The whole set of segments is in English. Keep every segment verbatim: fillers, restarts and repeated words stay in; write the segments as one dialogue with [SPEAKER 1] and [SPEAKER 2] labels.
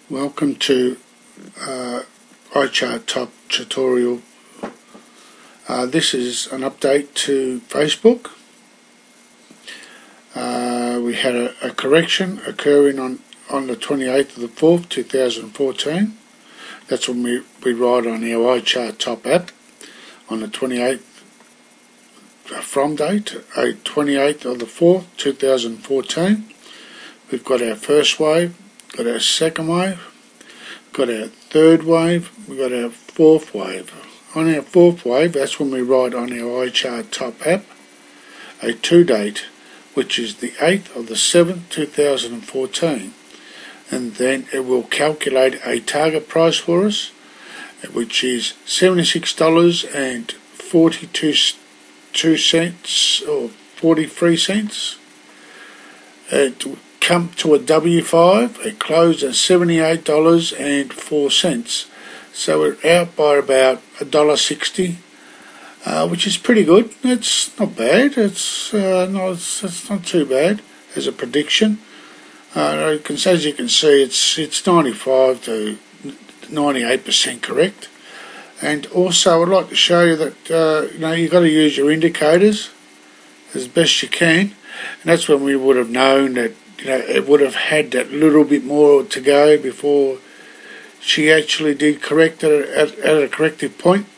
[SPEAKER 1] Welcome to uh, iChartTop tutorial. Uh, this is an update to Facebook. Uh, we had a, a correction occurring on, on the twenty-eighth of the fourth two thousand fourteen. That's when we, we write on our iChartTop app on the twenty-eighth from date, twenty-eighth of the fourth two thousand fourteen. We've got our first wave, got our second wave, got our third wave, we've got our fourth wave. On our fourth wave, that's when we write on our iChartTop app a to date, which is the eighth of the seventh two thousand fourteen, and then it will calculate a target price for us, which is seventy-six dollars and forty-two cents or forty-three cents. It come to a W five, it closed at seventy-eight dollars and four cents, so we're out by about a dollar sixty, uh, which is pretty good. It's not bad. It's uh, not it's, it's not too bad as a prediction. Uh, as you can see, it's it's ninety-five to ninety-eight percent correct. And also, I'd like to show you that uh, you know you've got to use your indicators as best you can, and that's when we would have known that you know it would have had that little bit more to go before she actually did correct at a, at, at a corrective point.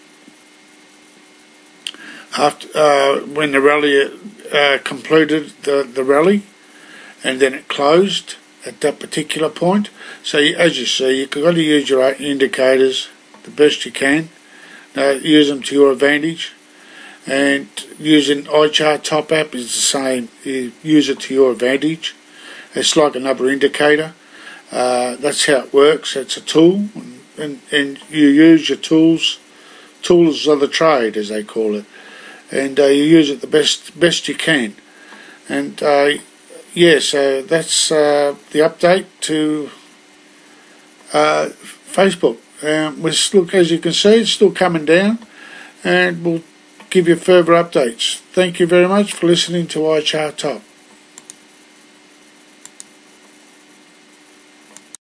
[SPEAKER 1] After uh, when the rally uh, completed the the rally, and then it closed at that particular point. So you, as you see, you've got to use your indicators the best you can. Now, use them to your advantage, and using iChartTop app is the same. You use it to your advantage. It's like another indicator. Uh, that's how it works. It's a tool, and, and, and you use your tools, tools of the trade as they call it, and uh, you use it the best best you can. And uh, yeah, so that's uh, the update to uh, Facebook. Um, we're still, as you can see, it's still coming down, and we'll give you further updates. Thank you very much for listening to iChartTop.